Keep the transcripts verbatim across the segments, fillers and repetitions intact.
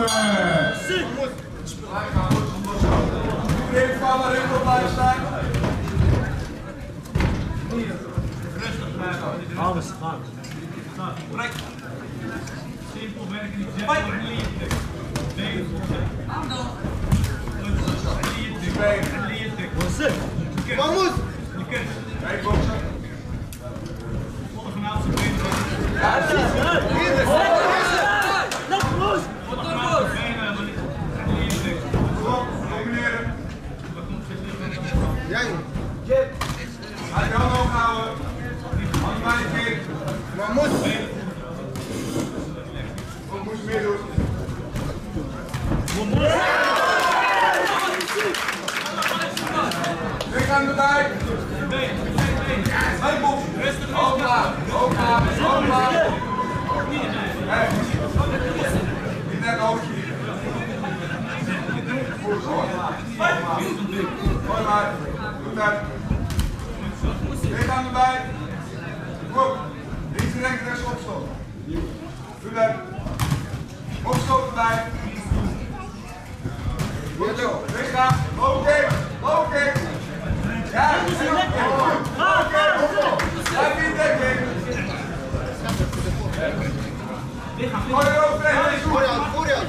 Iedereen van de ring op blijven staan. Alles, gaan. Brek. Simpel werken, niet zetten, maar leert het. Benen voorzetten. Leert het. Leert het. Wat is het? Vamos! Je kunt. Kijk, boksen. Volle genade zijn benen. Ja, dat is het. Hier is het. Lekker los! Volle genade zijn benen, maar niet. Leert het. Kom, combineren. Wat komt er zitten? Jij. Jip. Ga je handen ophouden. Handen bij je keer. Vamos! Wat moest je meer doen? Lichaam erbij. Hey, box. Hoog laag, hoog laag, hoog laag. Hey. Niet net hoofdje. Goed, hoor. Mooi maar. Goed uit. Lichaam erbij. Goed. Links en rechts, rechts opstoten. Goed uit. Opstoten erbij. Goed zo. Lichaam. Oké. Oké. Ja, dat is lekker. Oké. Blijf niet denken. Gooi er overheen. Gooi er.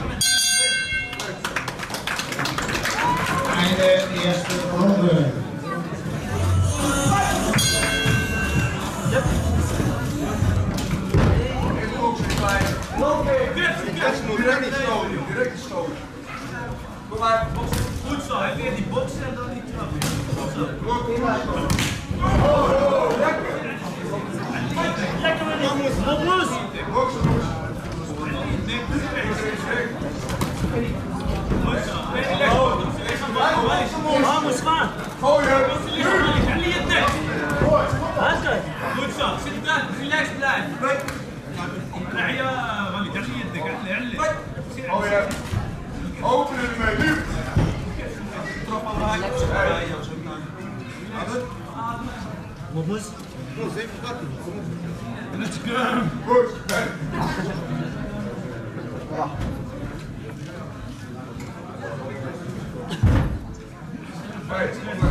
Einde eerste ronde. Even boksen klein. Oké. Direct stoten. Direct stoten. Kom maar. Goed zo, hij leert die boksen en dan die trappen. Goed zo. Kom, kom maar. Lekker meneer! Wat los! Boksen, boksen. Vamos, gaan! Gooi hem. En leert het. Hakken! Goed zo, zit eruit, relax blijven. Ja, ja, Walid, en leert het. Gooi hem. Openen ermee, nu. Trap al raak. Wat moest? Let's go. Goed. Hey,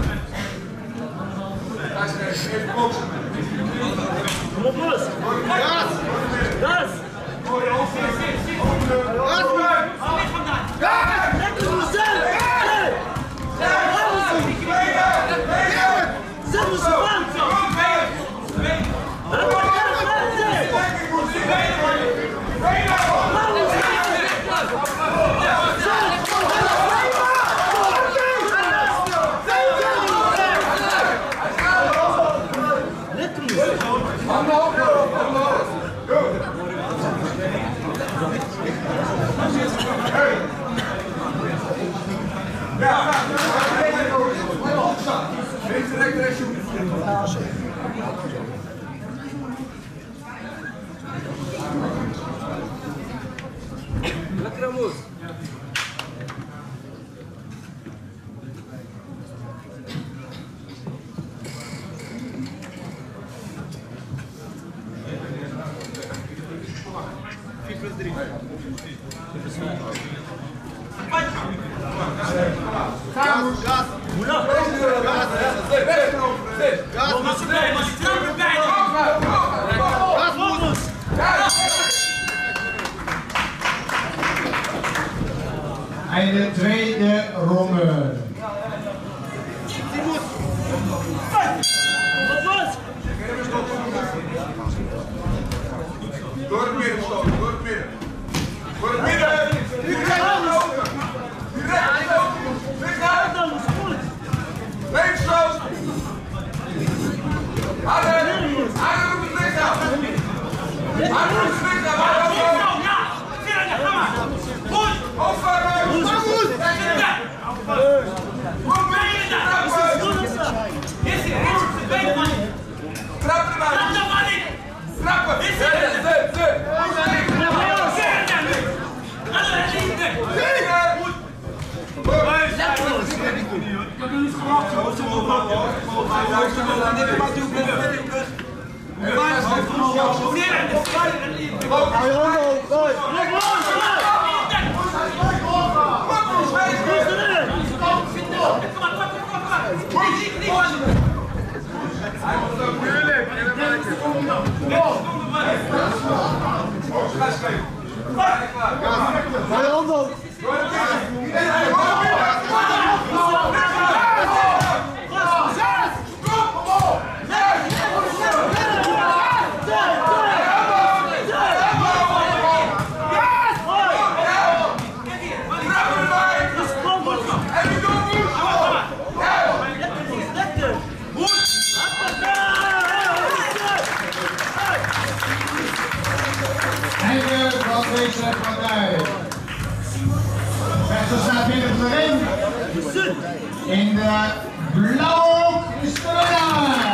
even boksen. Wat los? Gas! Gas! Gooi je openen. Openen. Gas! Lekker mezelf! Zet ons aan! Lekker moes. vier plus drie. Gas! Gas! Hoe lang? Gas! Wat was er bij? Was je trap erbij? Vamos! Einde tweede ronde. Wat was? Door het midden stoten, door het midden. Door het midden! Direct stoten! Direct stoten! Lichaam! Dat is goed! Leeg stoten! Harder! Harder op het lichaam! Harder op het lichaam! Harder op het lichaam! Opvangen! Vamos! Trappen erbij! Trappen! Zet, zet, zet! Hou je handen hoog, Hij moet ook moeilijk. Oh, ze gaan schrijven. Bij Rondo. Door de midden. Iedereen, door de midden. Einde van deze partij. Vechter staat binnen voor de ring. In de blauwe is de winnaar.